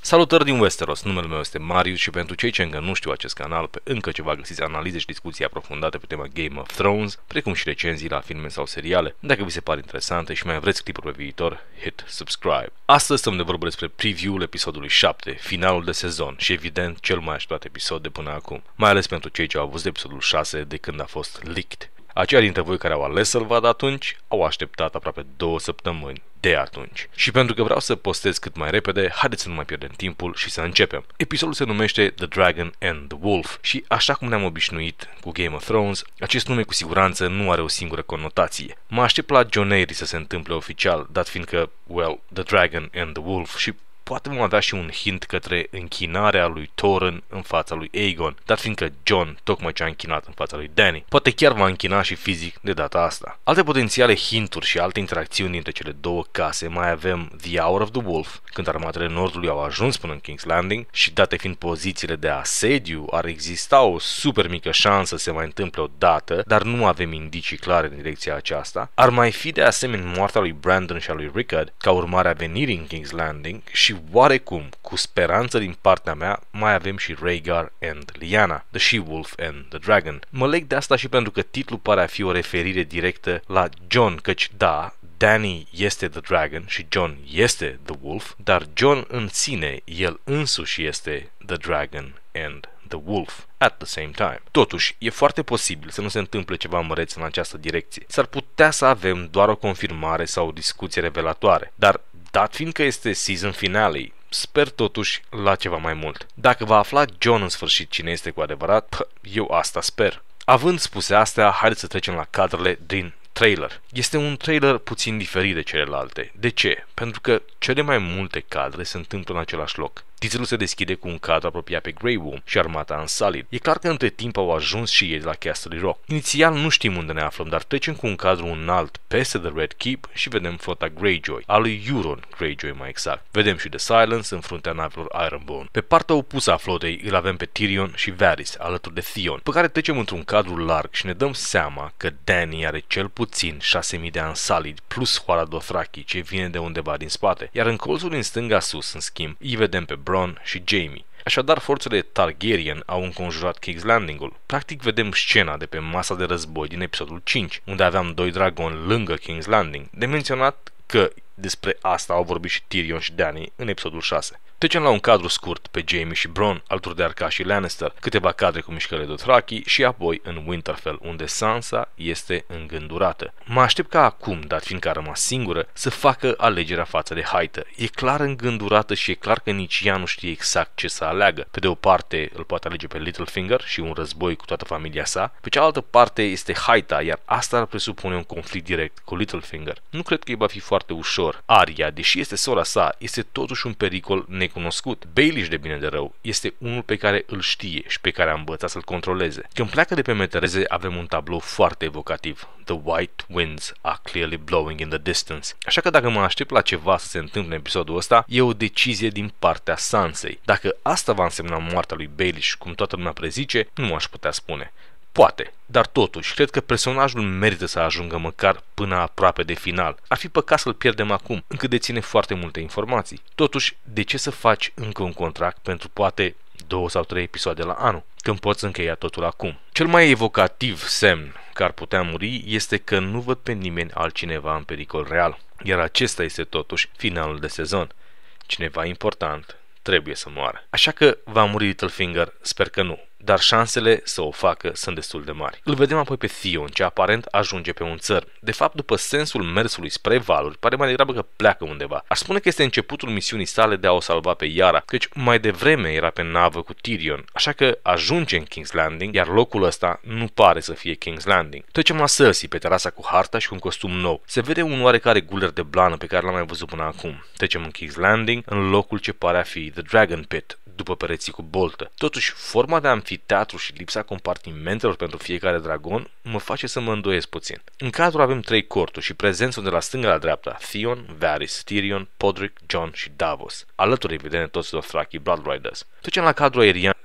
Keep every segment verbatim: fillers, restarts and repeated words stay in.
Salutări din Westeros, numele meu este Marius și pentru cei ce încă nu știu acest canal, pe încă ceva găsiți analize și discuții aprofundate pe tema Game of Thrones, precum și recenzii la filme sau seriale. Dacă vi se par interesante și mai vreți clipuri pe viitor, hit subscribe. Astăzi stăm de vorbă despre preview-ul episodului șapte, finalul de sezon și evident cel mai așteptat episod de până acum, mai ales pentru cei ce au văzut episodul șase de când a fost leaked. Aceia dintre voi care au ales să-l vadă atunci, au așteptat aproape două săptămâni de atunci. Și pentru că vreau să postez cât mai repede, haideți să nu mai pierdem timpul și să începem. Episodul se numește The Dragon and the Wolf și așa cum ne-am obișnuit cu Game of Thrones, acest nume cu siguranță nu are o singură conotație. Mă aștept la Jon Arryn să se întâmple oficial, dat fiindcă, well, The Dragon and the Wolf și poate vom avea și un hint către închinarea lui Torrhen în fața lui Aegon, dar fiindcă Jon tocmai ce a închinat în fața lui Dany, poate chiar va închina și fizic de data asta. Alte potențiale hinturi și alte interacțiuni dintre cele două case mai avem The Hour of the Wolf, când armatele Nordului au ajuns până în King's Landing și date fiind pozițiile de asediu, ar exista o super mică șansă să se mai întâmple o dată, dar nu avem indicii clare în direcția aceasta. Ar mai fi de asemenea moartea lui Brandon și a lui Rickard ca urmare a venirii în King's Landing și oarecum, cu speranță din partea mea, mai avem și Rhaegar and Lyanna, The She-Wolf and the Dragon. Mă leg de asta și pentru că titlul pare a fi o referire directă la Jon, căci da, Dany este The Dragon și Jon este The Wolf, dar Jon în sine, el însuși este The Dragon and The Wolf at the same time. Totuși, e foarte posibil să nu se întâmple ceva măreț în această direcție. S-ar putea să avem doar o confirmare sau o discuție revelatoare, dar dat fiindcă este season finale, sper totuși la ceva mai mult. Dacă va afla Jon în sfârșit cine este cu adevărat, pă, eu asta sper. Având spuse astea, haideți să trecem la cadrele din trailer. Este un trailer puțin diferit de celelalte. De ce? Pentru că cele mai multe cadre se întâmplă în același loc. Teaserul se deschide cu un cadru apropiat pe Grey Worm și armata Unsullied. E clar că între timp au ajuns și ei de la Castle Rock. Inițial nu știm unde ne aflăm, dar trecem cu un cadru înalt peste The Red Keep și vedem flota Greyjoy, a lui Euron Greyjoy mai exact. Vedem și The Silence în fruntea navelor Ironborn. Pe partea opusă a flotei îl avem pe Tyrion și Varys alături de Theon, pe care trecem într-un cadru larg și ne dăm seama că Dany are cel puțin șase mii de Unsullied plus Hoara Dothraki ce vine de undeva din spate, iar în colțul din stânga sus, în schimb, îi vedem pe Bronn și Jaime. Așadar, forțele Targaryen au înconjurat King's Landing-ul. Practic vedem scena de pe masa de război din episodul cinci, unde aveam doi dragoni lângă King's Landing, de menționat că despre asta au vorbit și Tyrion și Dany în episodul șase. Trecem la un cadru scurt pe Jaime și Bronn, alături de Arcașii Lannister, câteva cadre cu mișcările Dothraki și apoi în Winterfell, unde Sansa este îngândurată. Mă aștept ca acum, dat fiindcă a rămas singură, să facă alegerea față de haită. E clar îngândurată și e clar că nici ea nu știe exact ce să aleagă. Pe de o parte îl poate alege pe Littlefinger și un război cu toată familia sa, pe cealaltă parte este haita, iar asta ar presupune un conflict direct cu Littlefinger. Nu cred că îi va fi foarte ușor. Arya, deși este sora sa, este totuși un pericol necunoscut. Cunoscut. Baelish, de bine de rău, este unul pe care îl știe și pe care a învățat să-l controleze. Când pleacă de pe metereze, avem un tablou foarte evocativ. The white winds are clearly blowing in the distance. Așa că dacă mă aștept la ceva să se întâmple în episodul ăsta, e o decizie din partea Sansei. Dacă asta va însemna moartea lui Baelish, cum toată lumea prezice, nu m-aș putea spune. Poate, dar totuși, cred că personajul merită să ajungă măcar până aproape de final. Ar fi păcat să-l pierdem acum, încă deține foarte multe informații. Totuși, de ce să faci încă un contract pentru poate două sau trei episoade la anul, când poți încheia totul acum? Cel mai evocativ semn că ar putea muri este că nu văd pe nimeni altcineva în pericol real, iar acesta este totuși finalul de sezon. Cineva important trebuie să moară. Așa că va muri Littlefinger? Sper că nu. Dar șansele să o facă sunt destul de mari. Îl vedem apoi pe Theon, ce aparent ajunge pe un țăr. De fapt, după sensul mersului spre valuri, pare mai degrabă că pleacă undeva. Aș spune că este începutul misiunii sale de a o salva pe Yara, căci mai devreme era pe navă cu Tyrion, așa că ajunge în King's Landing, iar locul ăsta nu pare să fie King's Landing. Trecem la Cersei, pe terasa cu harta și cu un costum nou. Se vede un oarecare guler de blană pe care l-am mai văzut până acum. Trecem în King's Landing, în locul ce pare a fi The Dragon Pit, după pereții cu boltă. Totuși, forma de amfiteatru și lipsa compartimentelor pentru fiecare dragon mă face să mă îndoiesc puțin. În cadru avem trei corturi și prezenți de la stânga la dreapta: Theon, Varys, Tyrion, Podrick, Jon și Davos. Alături, evident, toți Dothraki Blood Riders. Trecem la cadru aerian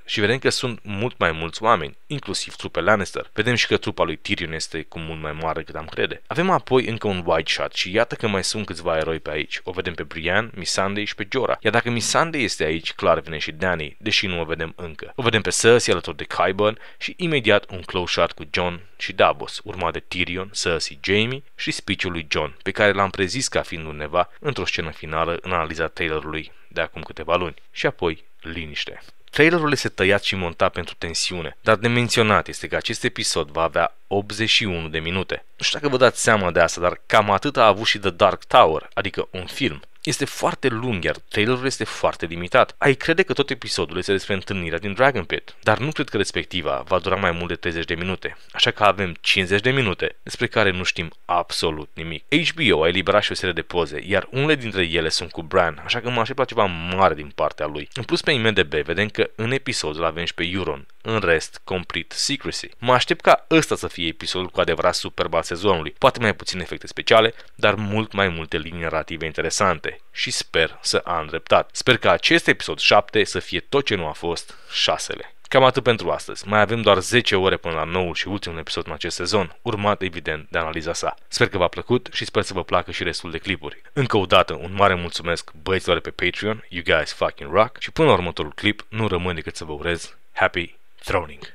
și vedem că sunt mult mai mulți oameni, inclusiv trupe Lannister. Vedem și că trupa lui Tyrion este cu mult mai mare cât am crede. Avem apoi încă un wide shot și iată că mai sunt câțiva eroi pe aici. O vedem pe Brienne, Missandei și pe Jorah. Iar dacă Missandei este aici, clar vine și Dany, deși nu o vedem încă. O vedem pe Cersei alături de Qyburn și imediat un close shot cu Jon și Davos, urmat de Tyrion, Cersei, Jaime și speech-ul lui Jon, pe care l-am prezis ca fiind undeva într-o scenă finală în analiza trailerului de acum câteva luni. Și apoi, liniște. Trailerul este tăiat și montat pentru tensiune, dar de menționat este că acest episod va avea optzeci și unu de minute. Nu știu dacă vă dați seama de asta, dar cam atât a avut și The Dark Tower, adică un film. Este foarte lung, iar trailerul este foarte limitat. Ai crede că tot episodul este despre întâlnirea din Dragon Pit, dar nu cred că respectiva va dura mai mult de treizeci de minute, așa că avem cincizeci de minute despre care nu știm absolut nimic. H B O a eliberat și o serie de poze, iar unele dintre ele sunt cu Bran, așa că mă aștept la ceva mare din partea lui. În plus, pe I M D B vedem că în episod îl avem și pe Euron, în rest, complete secrecy. Mă aștept ca ăsta să fie episodul cu adevărat superb al sezonului, poate mai puține efecte speciale, dar mult mai multe linii narrative interesante. Și sper să am dreptate. Sper că acest episod șapte să fie tot ce nu a fost șasele. Cam atât pentru astăzi. Mai avem doar zece ore până la noul și ultimul episod în acest sezon, urmat evident de analiza sa. Sper că v-a plăcut și sper să vă placă și restul de clipuri. Încă o dată un mare mulțumesc băieților pe Patreon, you guys fucking rock, și până la următorul clip nu rămâne decât să vă urez happy throning.